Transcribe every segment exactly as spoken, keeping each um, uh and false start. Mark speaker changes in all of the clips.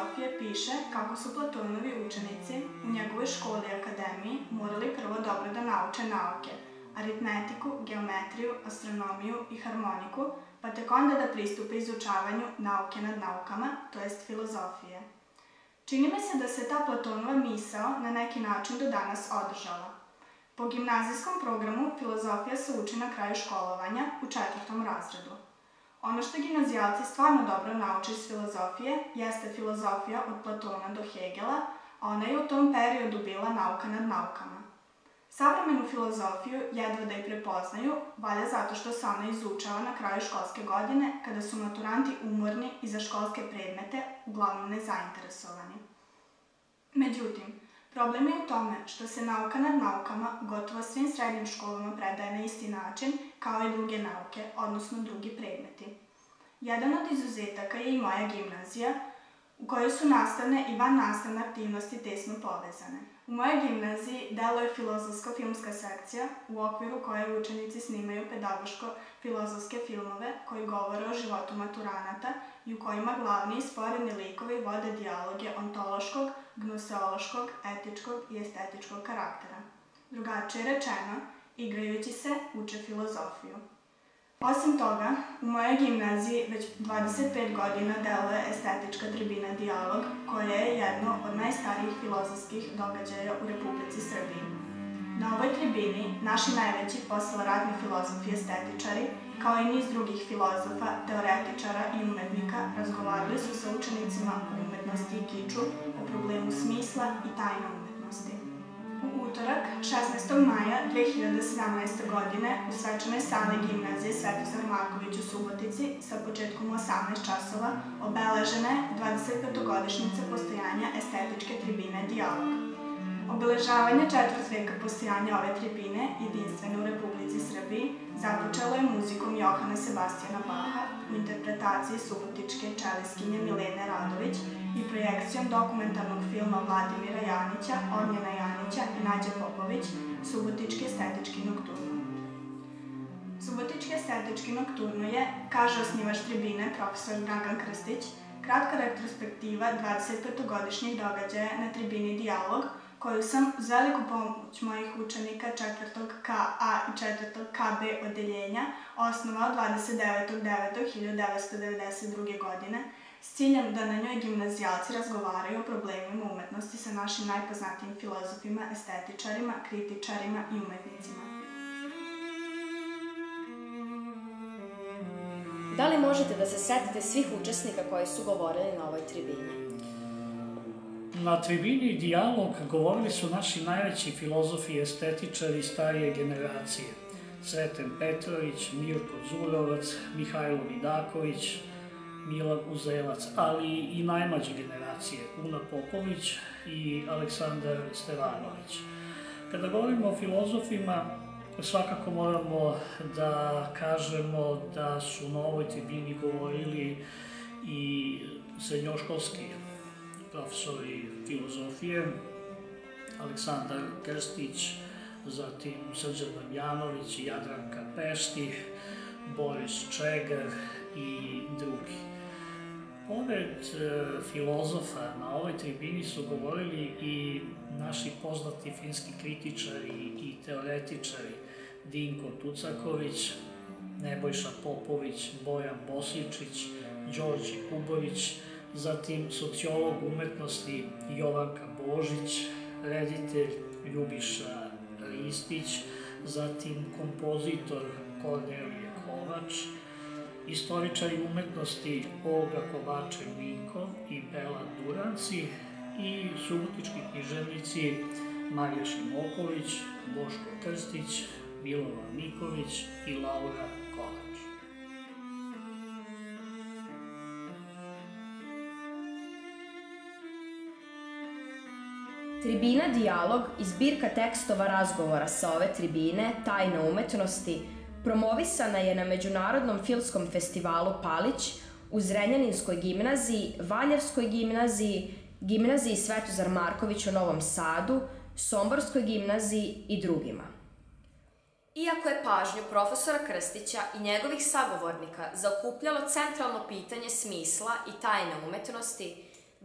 Speaker 1: filozofije piše kako su Platonovi učenici u njegovoj školi i akademiji morali prvo dobro da nauče nauke, aritmetiku, geometriju, astronomiju i harmoniku, pa tek onda da pristupe izučavanju nauke nad naukama, to jest filozofije. Čini mi se da se ta Platonova misao na neki način do danas održala. Po gimnazijskom programu filozofija se uči na kraju školovanja u četvrtom razredu. Ono što gimnazijalci stvarno dobro nauče iz filozofije jeste filozofija od Platona do Hegela, a ona je u tom periodu bila nauka nad naukama. Savremenu filozofiju jedva da i prepoznaju, valjda zato što se ona izučava na kraju školske godine, kada su maturanti umorni i za školske predmete, uglavnom nezainteresovani. Međutim, problem je u tome što se nauka nad naukama gotovo svim srednjim školama predaje na isti način kao i druge nauke, odnosno drugi predmeti. Jedan od izuzetaka je i moja gimnazija, u kojoj su nastavne i vannastavne aktivnosti tesno povezane. U mojoj gimnaziji deluje filozofsko-filmska sekcija, u okviru koje učenici snimaju pedagoško-filozofske filmove koji govore o životu maturanata i u kojima glavni i sporedni likovi vode dijaloge ontološkog, gnoseološkog, etičkog i estetičkog karaktera. Drugačije rečeno, igrajući se, uče filozofiju. Osim toga, u mojoj gimnaziji već dvadeset pet godina deluje estetička tribina Dijalog, koja je jedno od najstarijih filozofskih događaja u Republici Srbiji. Na ovoj tribini naši najveći posleratni filozofi i estetičari, kao i niz drugih filozofa, teoretičara i umetnika, razgovarali su sa učenicima o umetnosti i kiču, o problemu smisla i tajne umetnosti. U utorak, šesnaestog maja dve hiljade sedamnaeste. godine, u svečanoj sali gimnazije Svetozar Marković u Subotici, sa početkom u osamnaest časova, obeležena je dvadesetpetogodišnjica postojanja estetičke tribine Dijalog. Obeležavanje četvrt veka postojanja ove tribine, jedinstvene u Republici Srbiji, započelo je muzikom Johana Sebastijana Baha u interpretaciji subotičke čelistkinje Milene Radović i projekcijom dokumentarnog filma Vladimira Janića, Ognjena Janića i Nađe Popović, Subotički estetički nokturno. Subotički estetički nokturno je, kaže osnivač tribine, profesor Dragan Krstić, kratka retrospektiva dvadesetpetogodišnjih događaja na tribini Dijalog, koju sam uz veliku pomoć mojih učenika četvrtog K A i četvrtog K B odeljenja osnovao dvadeset devetog devetog hiljade devetsto devedeset druge. godine s ciljem da na njoj gimnazijalci razgovaraju o problemima umetnosti sa našim najpoznatijim filozofima, estetičarima, kritičarima i umetnicima.
Speaker 2: Da li možete da se setite svih učesnika koji su govorili na ovoj tribini?
Speaker 3: Na tribini Dijalog govorili su naši najveći filozofi i estetičari starije generacije. Sreten Petrović, Mirko Zurovac, Mihajlo Vidaković, Milan Uzelac, ali i najmlađe generacije, Una Popović i Aleksandar Stevanović. Kada govorimo o filozofima, svakako moramo da kažemo da su na ovoj tribini govorili i srednjoškolski profesori filozofije, Aleksandar Krstić, zatim Srđan Damjanović, Jadranka Pešti, Boris Čegar i drugi. Pored filozofa na ovoj tribini su govorili i naši poznati finski kritičari i teoretičari Dinko Tucaković, Nebojša Popović, Bojan Bosičić, Đorđe Kubović, zatim sociolog umetnosti Jovanka Božić, reditelj Ljubiša Ristić, zatim kompozitor Kornelije Kovač, istoričari umetnosti Olga Kovačev-Vinko i Bela Duranci i subotički književnici Marija Šimoković, Boško Krstić, Milova Miković i Laura Kovač.
Speaker 2: Tribina Dijalog i zbirka tekstova razgovora sa ove tribine, Tajna umetnosti, promovisana je na Međunarodnom filmskom festivalu Palić u Zrenjaninskoj gimnaziji, Valjevskoj gimnaziji, Gimnaziji Svetozar Marković u Novom Sadu, Somborskoj gimnaziji i drugima. Iako je pažnju profesora Krstića i njegovih sagovornika zaokupljalo centralno pitanje smisla i tajne umetnosti,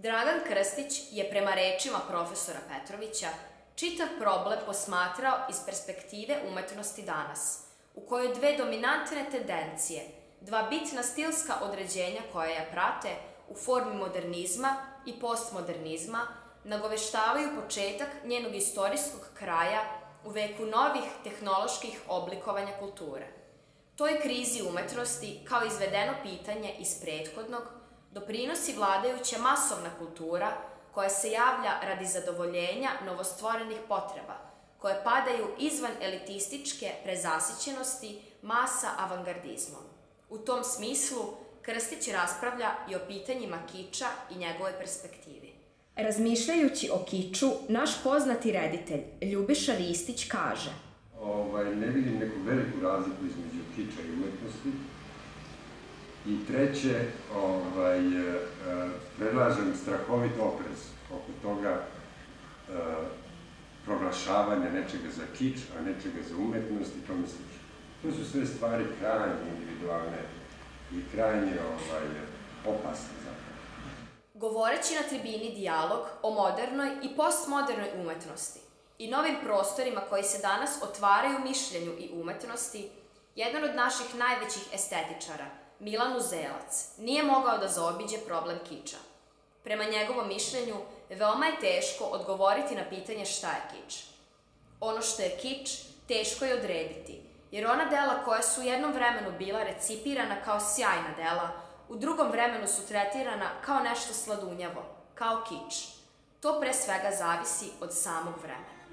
Speaker 2: Dragan Krstić je prema rečima profesora Petrovića čitav problem posmatrao iz perspektive umetnosti danas, u kojoj dve dominantne tendencije, dva bitna stilska određenja koja je prate u formi modernizma i postmodernizma, nagoveštavaju početak njenog istorijskog kraja u veku novih tehnoloških oblikovanja kulture. Toj krizi umetnosti, kao izvedeno pitanje iz prethodnog, doprinosi vladajuća masovna kultura koja se javlja radi zadovoljenja novostvorenih potreba, koje padaju izvan elitističke prezasićenosti masa avangardizmom. U tom smislu, Krstić raspravlja i o pitanjima kiča i njegove perspektivi. Razmišljajući o kiču, naš poznati reditelj Ljubiša Ristić kaže:
Speaker 4: Ovaj, ne vidim neku veliku razliku između kiča i umetnosti. I treće, ovaj, predlažem strahovit oprez oko toga e, proglašavanja nečega za kič, a nečega za umetnost i tome slično. To su sve stvari krajnje individualne i krajnje ovaj, opasne zapravo.
Speaker 2: Govoreći na tribini dijalog o modernoj i postmodernoj umetnosti i novim prostorima koji se danas otvaraju mišljenju i umetnosti, jedan od naših najvećih estetičara, Milan Uzelac, nije mogao da zaobiđe problem kiča. Prema njegovom mišljenju, veoma je teško odgovoriti na pitanje šta je kič. Ono što je kič, teško je odrediti, jer ona dela koja su u jednom vremenu bila recipirana kao sjajna dela, u drugom vremenu su tretirana kao nešto sladunjavo, kao kič. To pre svega zavisi od samog vremena.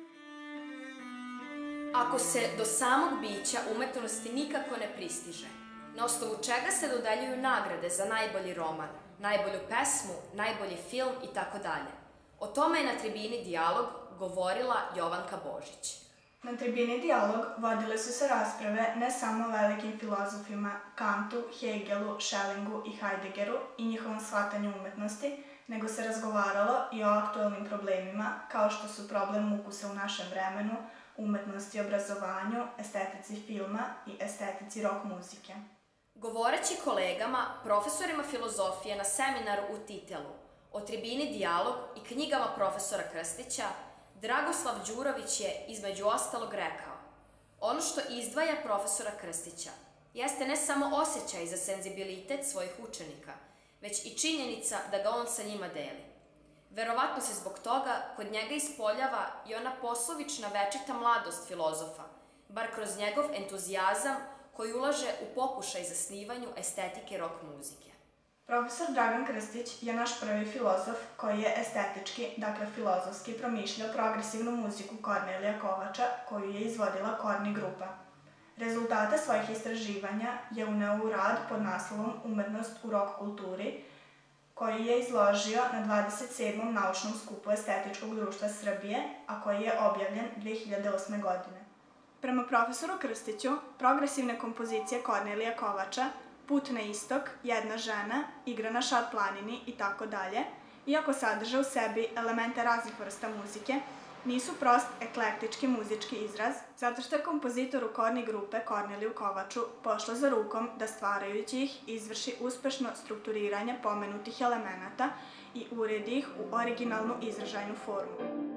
Speaker 2: Ako se do samog bića umetnosti nikako ne pristiže, na osnovu čega se dodeljuju nagrade za najbolji roman, najbolju pesmu, najbolji film i tako dalje. O tome je na tribini Dijalog govorila Jovanka Božić.
Speaker 1: Na tribini Dijalog vodile su se rasprave ne samo o velikim filozofima Kantu, Hegelu, Schellingu i Heideggeru i njihovom shvatanju umetnosti, nego se razgovaralo i o aktualnim problemima kao što su problem ukusa u našem vremenu, umetnosti i obrazovanju, estetici filma i estetici rock muzike.
Speaker 2: Govoreći kolegama, profesorima filozofije na seminaru u Titelu, o tribini Dijalog i knjigama profesora Krstića, Dragoslav Đurović je između ostalog rekao: ono što izdvaja profesora Krstića jeste ne samo osjećaj za senzibilitet svojih učenika, već i činjenica da ga on sa njima deli. Verovatno se zbog toga kod njega ispoljava i ona poslovična večita mladost filozofa, bar kroz njegov entuzijazam koji ulaže u pokušaj zasnivanju estetike rock muzike.
Speaker 1: Profesor Dragan Krstić je naš prvi filozof koji je estetički, dakle filozofski, promišljao progresivnu muziku Kornelija Kovača koju je izvodila Korni grupa. Rezultate svojih istraživanja je uneo u rad pod naslovom Umetnost u rock kulturi, koji je izložio na dvadeset sedmom naučnom skupu Estetičkog društva Srbije, a koji je objavljen dve hiljade osme. godine. Prema profesoru Krstiću, progresivne kompozicije Kornelija Kovača, Put na istok, Jedna žena, Igra na šar planini i tako dalje, iako sadrže u sebi elemente raznih vrsta muzike, nisu prost eklektički muzički izraz, zato što je kompozitoru Korni grupe Korneliju Kovaču pošlo za rukom da stvarajući ih izvrši uspešno strukturiranje pomenutih elemenata i uredi ih u originalnu izražajnu formu.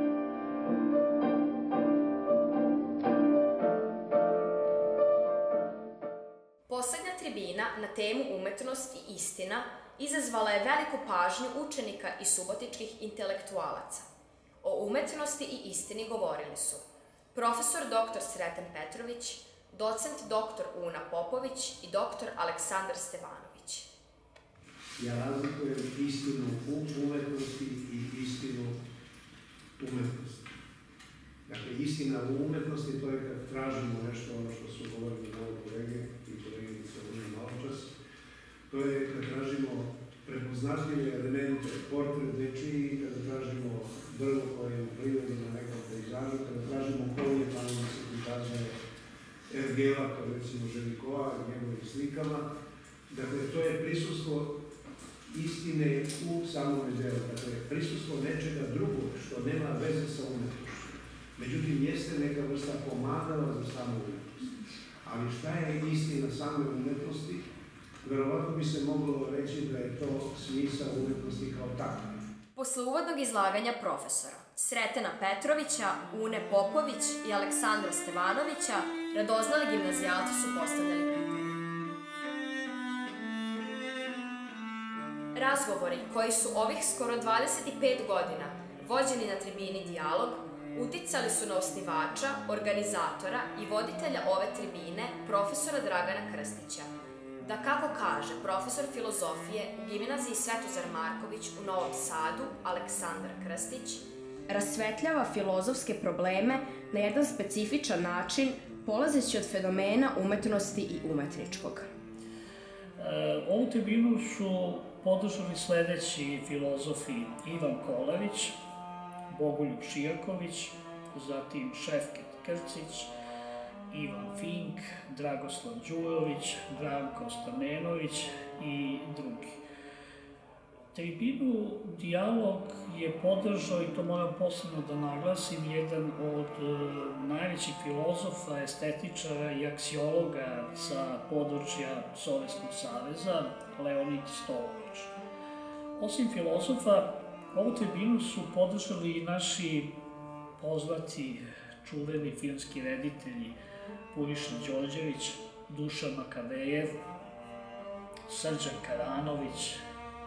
Speaker 2: Poslednja tribina na temu umetnost i istina izazvala je veliku pažnju učenika i subotičkih intelektualaca. O umetnosti i istini govorili su profesor doktor Sreten Petrović, docent doktor Una Popović i doktor Aleksandar Stevanović.
Speaker 5: Ja razlikujem istinu u umetnosti i istinu umetnosti. Dakle, istina u umetnosti to je kad tražimo nešto, ono što su govorili moji kolege i kolegice ovdje malo čas, to je kad tražimo prepoznatljive elemente, portret dečiji, kada tražimo drvo koje je u prirodi na nekom pejzažu, kada tražimo polje tamo da se prikazuje ergela, kao recimo Željkova i njegovih slikama. Dakle, to je prisustvo istine u samom delu, dakle, prisustvo nečega drugog što nema veze sa umetnošću. Međutim, jeste neka vrsta pomagala za samu umetnost. Ali šta je istina same umetnosti? verovatno bi se moglo reći da je to smisao umetnosti kao takva.
Speaker 2: Posle uvodnog izlaganja profesora Sretena Petrovića, Une Popović i Aleksandra Stevanovića, radoznali gimnazijalci su postavljali pitanje. Razgovori koji su ovih skoro dvadeset pet godina vođeni na tribini Dijalog uticali su na osnivača, organizatora i voditelja ove tribine, profesora Dragana Krstića. Da kako kaže profesor filozofije u gimnaziji Svetozar Marković u Novom Sadu, Aleksandar Krstić, rasvetljava filozofske probleme na jedan specifičan način, polazeći od fenomena umetnosti i umetničkog.
Speaker 3: E, ovu tribinu su podržali sledeći filozofi: Ivan Kolević, Bogoljub Širković, zatim Šefket Krcić, Ivan Fink, Dragoslav Đurović, Branko Stamenović i drugi. Tribinu Dijalog je podržao, i to moram posebno da naglasim, jedan od najvećih filozofa, estetičara i aksiologa sa područja Sovjetskog saveza, Leonid Stolović. Osim filozofa, ovu tribinu su podržali i naši poznati, čuveni filmski reditelji Puriša Đorđević, Dušan Makavejev, Srđan Karanović,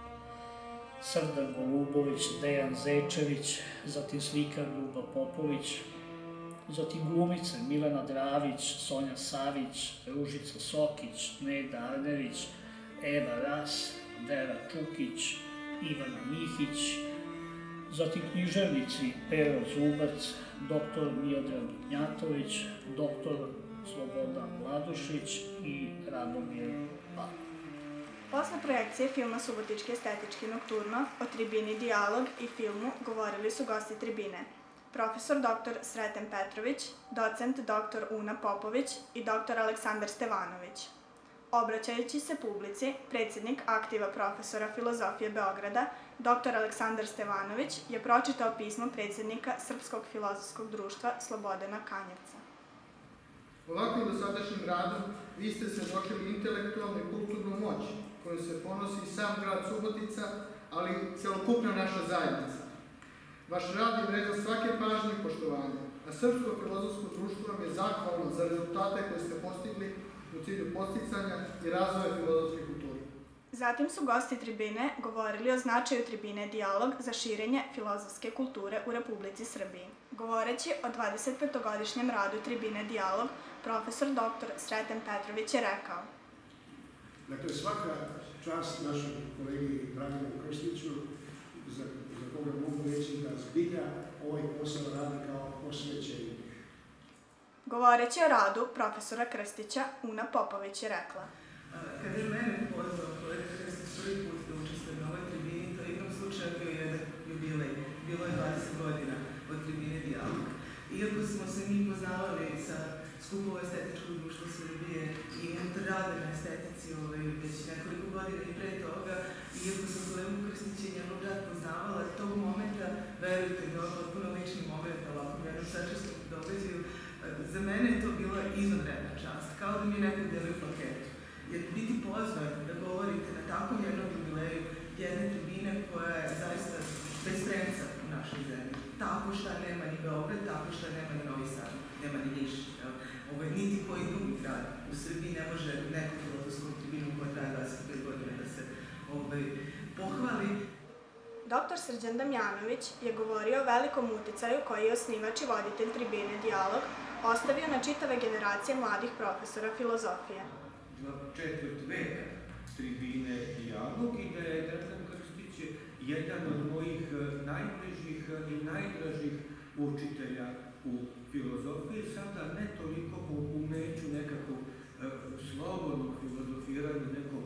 Speaker 3: Srdan Golubović, Dejan Zečević, zatim slikar Ljuba Popović, zatim glumice Milena Dravić, Sonja Savić, Ružica Sokić, Neda Arnević, Eva Ras, Vera Čukić, Ivana Mihić, zatim književnici Pero Zubac, doktor Miodrag Gnjatović, doktor Slobodan Vladušić i Radomir Pavlov.
Speaker 1: Posle projekcije filma Subotički estetički nokturno o tribini Dijalog i filmu govorili su gosti tribine: profesor doktor Sreten Petrović, docent doktor Una Popović i doktor Aleksandar Stevanović. Obraćajući se publici, predsjednik aktiva profesora filozofije Beograda, doktor Aleksandar Stevanović, je pročitao pismo predsjednika Srpskog filozofskog društva Slobodana Kanjevca.
Speaker 6: Ovakvim dosadašnjim radom vi ste svedočili intelektualnu i kulturnu moć koju se ponosi sam grad Subotica, ali i celokupna naša zajednica. Vaš rad je vredan svake pažnje i poštovanja, a Srpsko filozofsko društvo vam je zahvalno za rezultate koje ste postigli u cilju posticanja i razvoja filozofske kulture.
Speaker 1: Zatim su gosti tribine govorili o značaju tribine Dijalog za širenje filozofske kulture u Republici Srbiji. Govoreći o dvadesetpetogodišnjem radu tribine Dijalog, profesor doktor Sreten Petrović je rekao:
Speaker 5: Dakle, svaka čast našem kolegi Draganu Krstiću, za, za koga mogu reći da zbilja ovaj posao radi kao posvećenje.
Speaker 1: Govoreći o radu profesora Krstića, Una Popović je rekla:
Speaker 7: Kada je mene pozvao kolega Krstić prvi put da učestvujem na ovoj tribini, to je igrom slučaja bio jedan jubilej. Bilo je dvadeset godina od tribine Dijalog. Iako smo se mi poznavali sa skupova Estetičkog društva Srbije i unutar rada na estetici ovaj, već nekoliko godina i pre toga, iako sam kolegu Krstića i njegov rad poznavala, tog momenta, verujte mi, ovo potpuno lični moment, ovako jednom sačasnom događaju, za mene je to bila izvanredna čast, kao da mi je neko delio paketu. Jer biti pozvan da govorite na takvom jednom jubileju jedne tribine koja je zaista bez premca u našoj zemlji. Tako šta nema ni Beograd, tako šta nema ni Novi Sad, nema ni Niš. Ovo, niti koji drugi grad u Srbiji ne može neku filozofsku tribinu koja traje dvadeset pet godina da se ovaj, pohvali.
Speaker 1: Doktor Srđan Damjanović je govorio o velikom uticaju koji je osnivač i voditelj tribine Dijalog ostavio na čitave generacije mladih profesora filozofije.
Speaker 8: Četvrt veka tribine Dijalog i da je Dragan Krstić jedan od mojih najbližih i najdražih učitelja u filozofiji, sada ne toliko u umeću nekakvog slobodnog filozofiranja, nekom,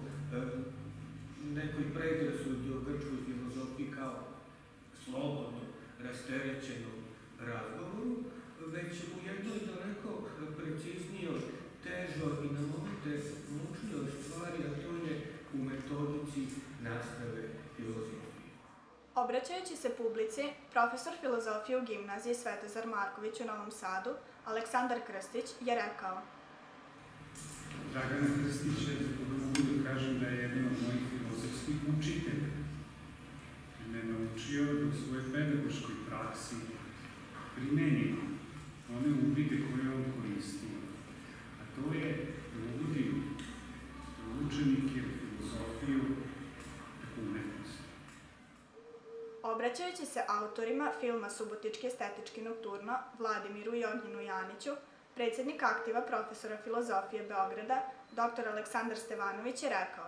Speaker 8: nekoj predrasudi o grčkoj filozofiji kao slobodno rasterećenom razgovoru, već u jednoj daleko preciznijoj, težoj i na momente mučnijoj stvari, a to je u metodici nastave filozofije.
Speaker 1: Obraćajući se publici, profesor filozofije u gimnaziji Svetozar Marković u Novom Sadu, Aleksandar Krstić, je rekao:
Speaker 8: Dragan Krstić je, zbog da mogu do kraja
Speaker 9: kažem da je jedan od mojih filozofskih učitelja. Me naučio da u svojoj pedagoškoj praksi primenim one uvide koje on koristio. A to je da uvodim učenike u filozofiju umetnosti.
Speaker 1: Obraćajući se autorima filma Subotički estetički nokturno, Vladimiru i Ognjenu Janiću, predsjednik aktiva profesora filozofije Beograda, doktor Aleksandar Stevanović je rekao: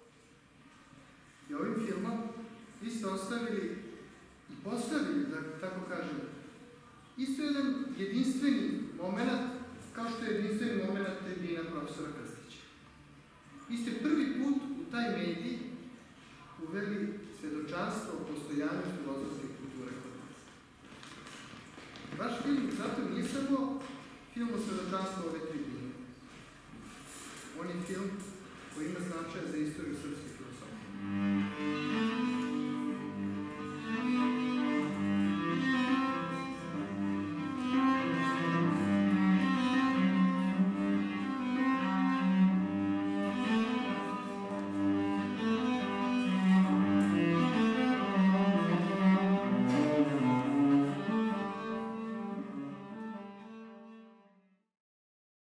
Speaker 6: I ovim filmom vi ste ostavili i postavili, da tako kažem, isto jedan jedinstveni moment, kao što je jedinstveni moment tribina profesora Krstića. Vi ste prvi put u taj medij uveli svedočanstvo o postojanju filozofske kulture kod nas. Vaš film zato nije samo film o svedočanstvu ove tribine. On je film koji ima značaja za istoriju srpske